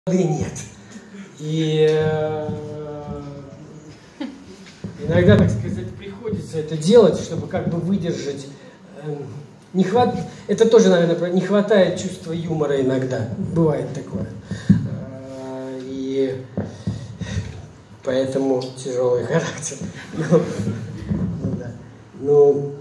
нет. И иногда, так сказать, приходится это делать, чтобы как бы выдержать. Это тоже, наверное, не хватает чувства юмора иногда. Бывает такое. И поэтому тяжелый характер. Ну,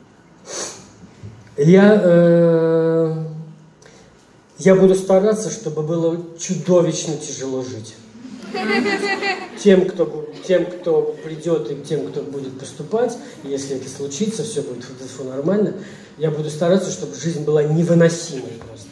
я буду стараться, чтобы было чудовищно тяжело жить. Тем, кто придет, и тем, кто будет поступать, если это случится, все будет нормально, я буду стараться, чтобы жизнь была невыносимой просто.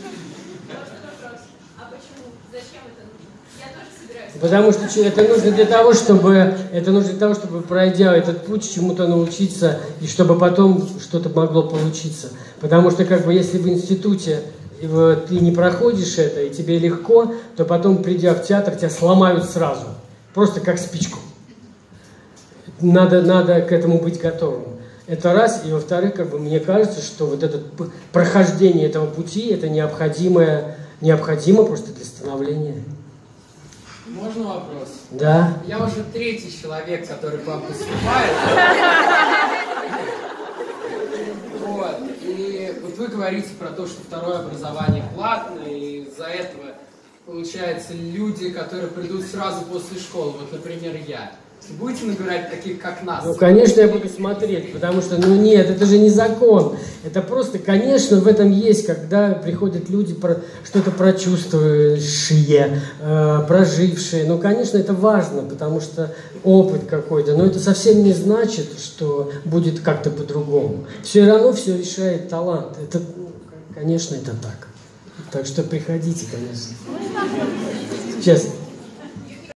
А почему? Зачем это нужно? Я тоже собираюсь. Потому что это нужно для того, чтобы пройдя этот путь, чему-то научиться, и чтобы потом что-то могло получиться. Потому что если в институте ты не проходишь это, и тебе легко, то потом, придя в театр, тебя сломают сразу. Просто как спичку. Надо к этому быть готовым. Это раз. И во-вторых, мне кажется, что вот это прохождение этого пути, это необходимо просто для становления. Можно вопрос? Да. Я уже третий человек, который к вам поступает. Вот. И вот вы говорите про то, что второе образование платное, и из-за этого, получается, люди, которые придут сразу после школы, вот, например, я, будете набирать таких, как нас? Ну, конечно, я буду смотреть, потому что, нет, это же не закон. Это просто, конечно, в этом есть, когда приходят люди, что-то прочувствующие, прожившие. Ну, конечно, это важно, потому что опыт какой-то. Но это совсем не значит, что будет как-то по-другому. Все равно все решает талант. Это, конечно, это так. Так что приходите, конечно. Честно.